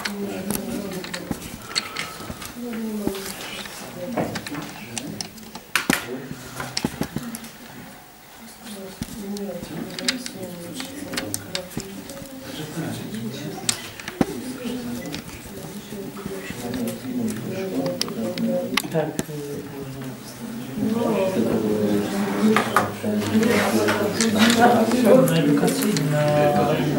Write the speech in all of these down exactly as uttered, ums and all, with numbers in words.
Tak. Na edukacyjne, na...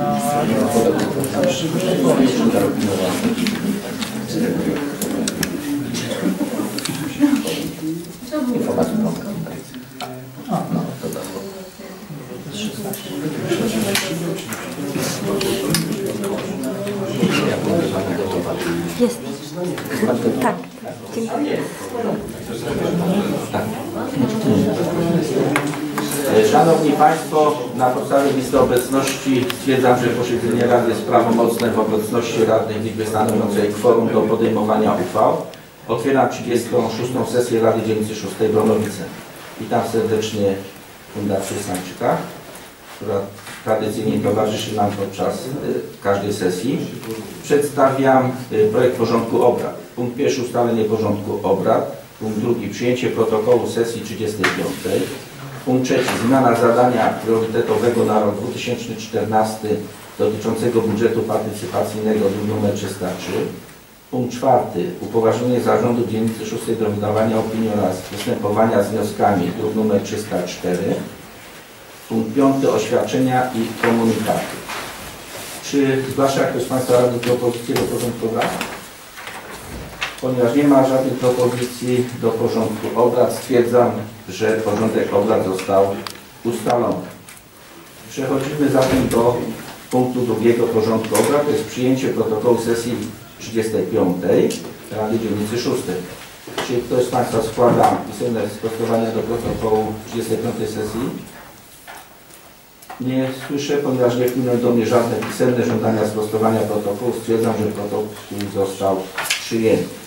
Jest. Tak. Dziękuję. Szanowni Państwo, na podstawie listy obecności stwierdzam, że posiedzenie Rady jest prawomocne w obecności radnych w liczbie stanowiącej kworum do podejmowania uchwał. Otwieram trzydziestą szóstą sesję Rady Dzielnicy szóstej Bronowice. Witam serdecznie Fundację Stańczyka, która tradycyjnie towarzyszy nam podczas y, każdej sesji. Przedstawiam y, projekt porządku obrad. Punkt pierwszy, ustalenie porządku obrad. Punkt drugi, przyjęcie protokołu sesji trzydziestej piątej. Punkt trzeci, zmiana zadania priorytetowego na rok dwa tysiące czternasty dotyczącego budżetu partycypacyjnego, druk nr trzysta trzy. Punkt czwarty, upoważnienie zarządu dzielnicy szóstej do wydawania opinii oraz występowania z wnioskami, druk nr trzysta cztery. Punkt piąty, oświadczenia i komunikaty. Czy zgłasza ktoś z Państwa radnych propozycję do porządku obrad? Ponieważ nie ma żadnych propozycji do porządku obrad, stwierdzam, że porządek obrad został ustalony. Przechodzimy zatem do punktu drugiego porządku obrad, to jest przyjęcie protokołu sesji trzydziestej piątej Rady Dzielnicy szóstej. Czy ktoś z Państwa składa pisemne sprostowania do protokołu trzydziestej piątej sesji? Nie słyszę, ponieważ nie wpłynęły do mnie żadne pisemne żądania sprostowania protokołu. Stwierdzam, że protokół został przyjęty.